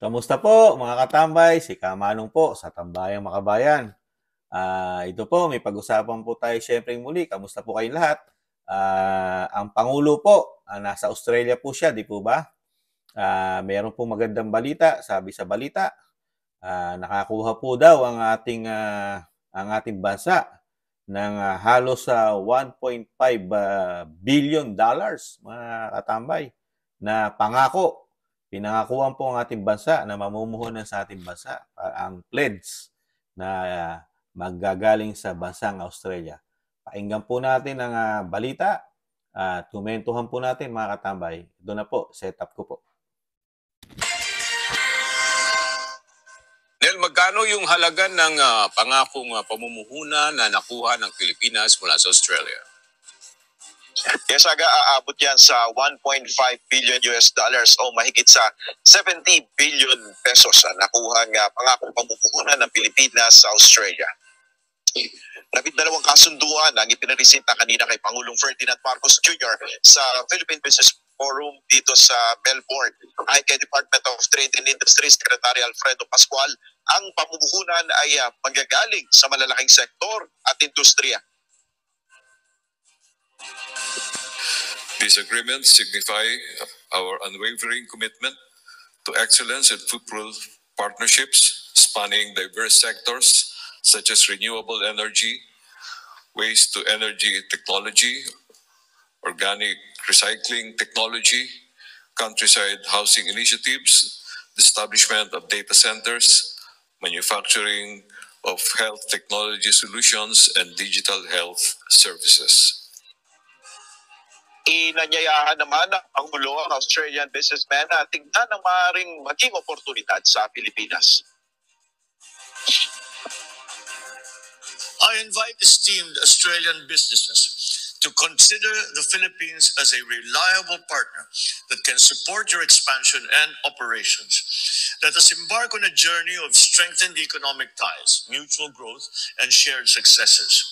Kamusta po mga katambay? Si Kamanong po sa Tambayang Makabayan. Ito po, may pag-usapan po tayo siyempre muli. Kamusta po kayong lahat? Ang Pangulo po, nasa Australia po siya, di po ba? Meron po magandang balita, sabi sa balita. Nakakuha po daw ang ating bansa ng halos 1.5 billion dollars mga katambay na pangako. Pinangakuan po ang ating bansa na mamumuhunan sa ating bansa ang pledge na maggagaling sa bansang Australia. Pakinggan po natin ang balita at kumentuhan po natin mga katambay. Ito na po, setup ko po. Nel, magkano yung halaga ng pangakong pamumuhunan na nakuha ng Pilipinas mula sa Australia? Yes, Aga, aabot yan sa 1.5 billion US dollars o mahigit sa 70 billion pesos na nakuha ng pangakong pamumuhunan ng Pilipinas sa Australia. 12 kasunduan ang ipinaresenta kanina kay Pangulong Ferdinand Marcos Jr. sa Philippine Business Forum dito sa Melbourne. Ay kay Department of Trade and Industry Secretary Alfredo Pascual, ang pamumuhunan ay manggagaling sa malalaking sektor at industriya. These agreements signify our unwavering commitment to excellence and fruitful partnerships spanning diverse sectors such as renewable energy, waste-to-energy technology, organic recycling technology, countryside housing initiatives, the establishment of data centers, manufacturing of health technology solutions, and digital health services. Inanyayahan naman ng Pangulo ang Australian businessman na tingnan ang maaaring maging oportunidad sa Pilipinas. I invite esteemed Australian businesses to consider the Philippines as a reliable partner that can support your expansion and operations. Let us embark on a journey of strengthened economic ties, mutual growth, and shared successes.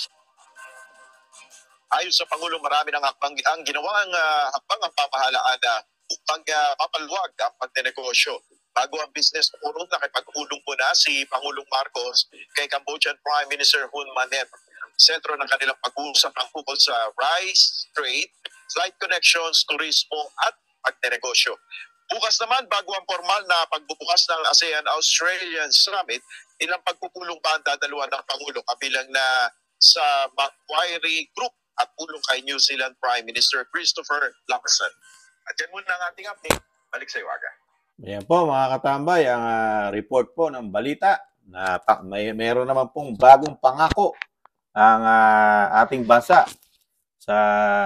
Ayon sa Pangulo, marami ng ang ginawang hakbang ang pamahalaan na upang papaluwag ang pagdinegosyo. Bago ang business forum, nakipag-ulong po na si Pangulong Marcos kay Cambodian Prime Minister Hun Manet. Sentro ng kanilang pag-uusap ang ukol sa rice, trade, flight connections, turismo at pagdinegosyo. Bukas naman, bago ang formal na pagbubukas ng ASEAN-Australian Summit, ilang pagpupulong pa ang dadalawa ng Pangulo kabilang na sa Macquarie Group at pulong kay New Zealand Prime Minister Christopher Luxon. At yan muna ang ating update. Balik sa iyo, Aga. Ayan po mga katambay, ang report po ng balita na meron naman pong bagong pangako ang ating bansa sa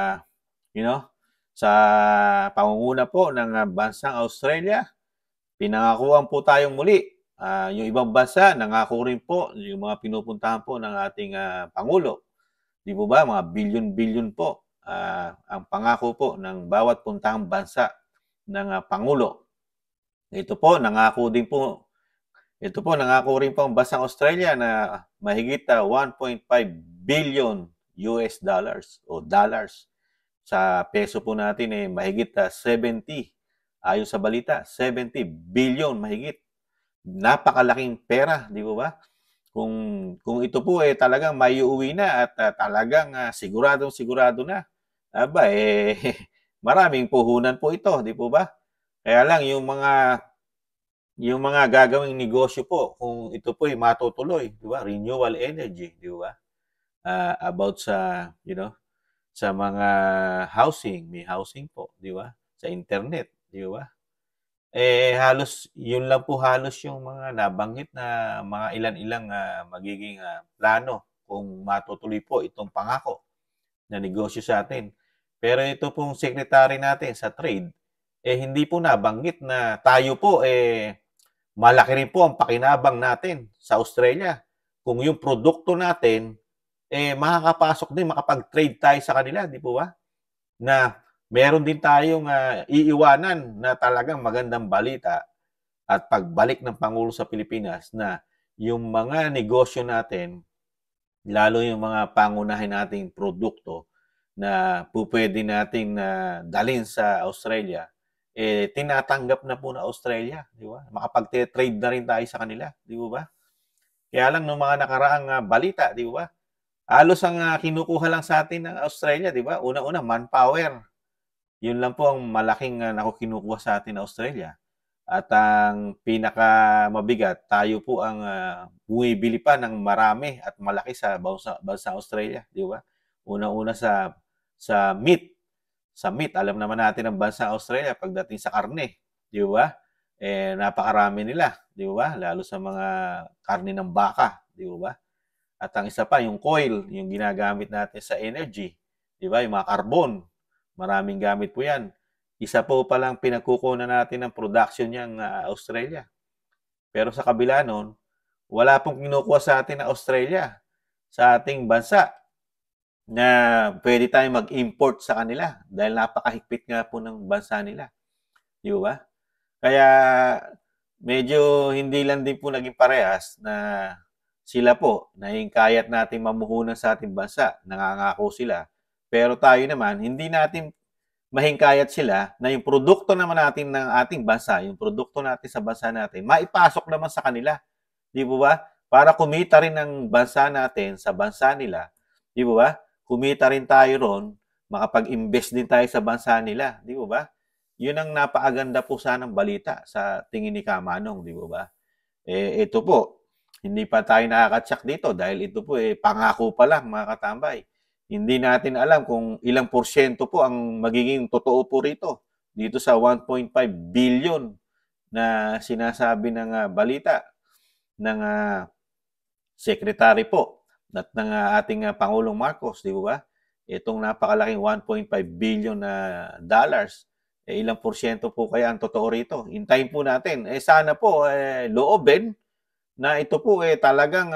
sa pangunguna po ng bansang Australia. Pinangakuan po tayong muli. Yung ibang bansa, nangako rin po yung mga pinupuntahan po ng ating Pangulo. Di po ba, mga bilyon-bilyon po ang pangako po ng bawat puntahang bansa ng Pangulo. Ito po, nangako rin po ang bansang Australia na mahigit 1.5 billion US dollars o dollars. Sa peso po natin mahigit 70, ayon sa balita, 70 billion mahigit. Napakalaking pera, di po ba? Kung ito po talagang maiuwi na at talagang sigurado na, maraming puhunan po ito, di po ba? Kaya lang yung mga gagawing negosyo po, kung ito po ay matutuloy, di ba? Renewable energy, di ba? About sa sa mga housing, may housing po, di ba? Sa internet, di ba? Halos yun lang po yung mga nabanggit na mga ilan-ilang magiging plano kung matutuloy po itong pangako na negosyo sa atin. Pero ito pong secretary natin sa trade, hindi po nabanggit na tayo po malaki rin po ang pakinabang natin sa Australia. Kung yung produkto natin makakapasok din, makapag-trade tayo sa kanila, di po ba? Na meron din tayong iiwanan na talagang magandang balita at pagbalik ng Pangulo sa Pilipinas na yung mga negosyo natin, lalo yung mga pangunahin nating produkto na pwede nating dalhin sa Australia, tinatanggap na po na Australia, di ba? Makapag-trade na rin tayo sa kanila, di ba? Kaya lang nung mga nakaraang balita, di ba? Halos ang kinukuha lang sa atin ng Australia, di ba? Una-una, manpower. Yun lang po ang malaking kinukuha sa atin ng Australia. At ang pinakamabigat, tayo po ang bumibili pa ng marami at malaki sa bansa Australia, di ba? Una-una sa meat. Sa meat, alam naman natin ang bansa Australia pagdating sa karne, di ba? Napakarami nila, di ba? Lalo sa mga karne ng baka, di ba? At ang isa pa, yung coal, yung ginagamit natin sa energy, di ba? Yung mga carbon, maraming gamit po yan. Isa po palang pinagkukunan natin ng production niyang Australia. Pero sa kabila nun, wala pong kinukuha sa atin ng Australia, sa ating bansa, na pwede tayong mag-import sa kanila dahil napakahigpit nga po ng bansa nila. Di ba? Kaya medyo hindi lang din po naging parehas na sila po, nahihingkayat natin mamuhunan sa ating bansa, nangangako sila. Pero tayo naman, hindi natin mahingkayat sila na yung produkto naman natin ng ating bansa, yung produkto natin sa bansa natin, maipasok naman sa kanila. Di ba? Para kumita rin ng bansa natin sa bansa nila. Di ba? Kumita rin tayo ron, makapag-invest din tayo sa bansa nila. Di ba? Yun ang napakaganda po sanang balita sa tingin ni Kamanong. Di ba? Ito po, hindi pa tayo nakakatsak dito dahil ito po pangako pa lang mga katambay. Hindi natin alam kung ilang porsyento po ang magiging totoo po rito. Dito sa 1.5 billion na sinasabi ng balita ng secretary po at ng ating Pangulong Marcos, di ba? Itong napakalaking 1.5 billion na dollars, ilang porsyento po kaya ang totoo rito? Hintayin po natin. Sana po loobin na ito po talagang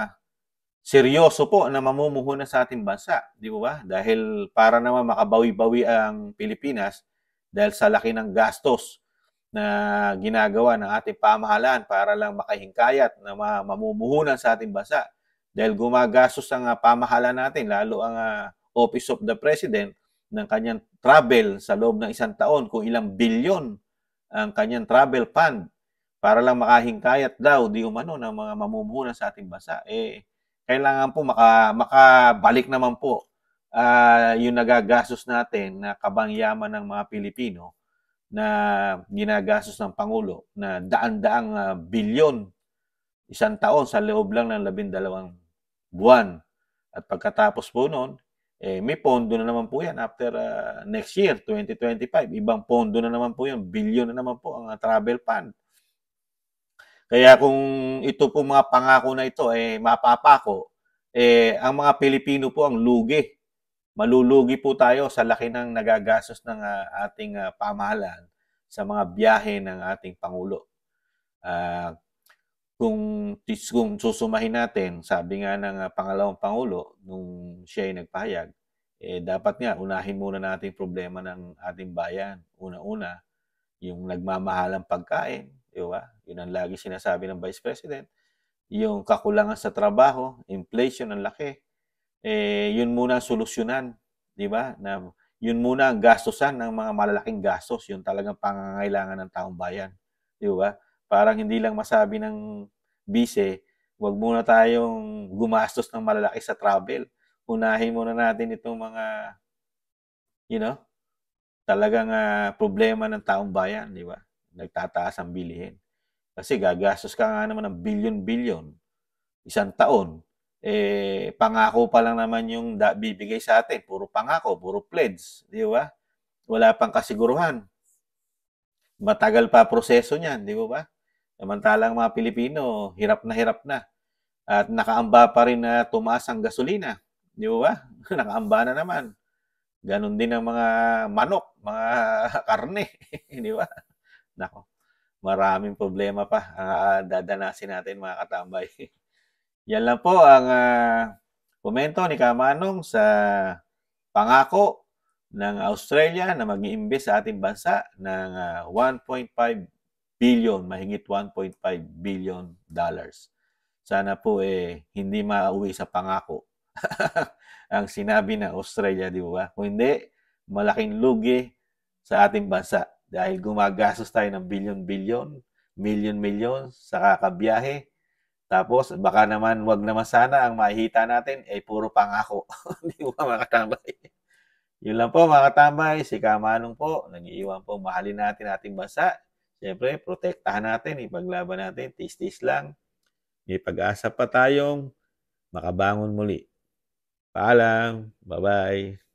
seryoso po na mamumuhunan sa ating bansa, di ba? Dahil para naman makabawi-bawi ang Pilipinas dahil sa laki ng gastos na ginagawa ng ating pamahalaan para lang makahingkayat na mamumuhunan sa ating bansa. Dahil gumagastos ang pamahalaan natin, lalo ang Office of the President ng kanyang travel sa loob ng isang taon, kung ilang bilyon ang kanyang travel fund para lang makahingkayat daw di umano ng mga mamumuhunan sa ating bansa. Kailangan po makabalik naman po yung nagagastos natin na kabangyaman ng mga Pilipino na ginagastos ng Pangulo na daan-daang bilyon isang taon sa loob lang ng 12 buwan. At pagkatapos po noon, may pondo na naman po yan after next year, 2025. Ibang pondo na naman po yun, bilyon na naman po ang travel fund. Kaya kung ito po mga pangako na ito mapapako, ang mga Pilipino po ang lugi. Malulugi po tayo sa laki ng nagagastos ng ating pamahalaan sa mga biyahe ng ating Pangulo. Kung susumahin natin, sabi nga ng pangalawang Pangulo nung siya ay nagpahayag, dapat nga unahin muna natin problema ng ating bayan. Una-una, yung nagmamahalang pagkain, di ba? Yun ang lagi sinasabi ng Vice President. Yung kakulangan sa trabaho, inflation ang laki. Yun muna ang solusyonan, di ba? Na yun muna ang gastusan ng mga malalaking gastos, yung talagang pangangailangan ng taong bayan, di ba? Parang hindi lang masabi ng bise, wag muna tayong gumastos ng malalaki sa travel. Unahin muna natin itong mga, talagang problema ng taong bayan, di ba? Nagtataas ang bilihin. Kasi gagastos ka nga naman ng bilyon-bilyon isang taon. Pangako pa lang naman yung bibigay sa atin. Puro pangako, puro pledge, di ba? Wala pang kasiguruhan. Matagal pa proseso niyan, di ba? Samantalang mga Pilipino, hirap na. At nakaamba pa rin na tumaas ang gasolina. Di ba? Nakaamba na naman. Ganon din ang mga manok, mga karne. Di ba? Nako, maraming problema pa dadanasin natin mga katambay. Yan lang po ang komento ni Kamanong sa pangako ng Australia na mag-iimbes sa ating bansa ng 1.5 billion, mahigit 1.5 billion dollars. Sana po hindi mauwi sa pangako ang sinabi ng Australia, di ba? Kung hindi, malaking lugi sa ating bansa. dahil gumagastos tayo ng bilyon-bilyon, milyon-milyon sa kakabiyahe. Tapos baka naman wag naman sana ang makikita natin ay puro pangako. Di ba mga katambay? Yun lang po mga katambay, si Kamanong po, nag-iiwan po, mahalin natin ating bansa. Siyempre, protektahan natin, ipaglaban natin, tis-tis lang. May pag-asa pa tayong makabangon muli. Paalam, bye-bye.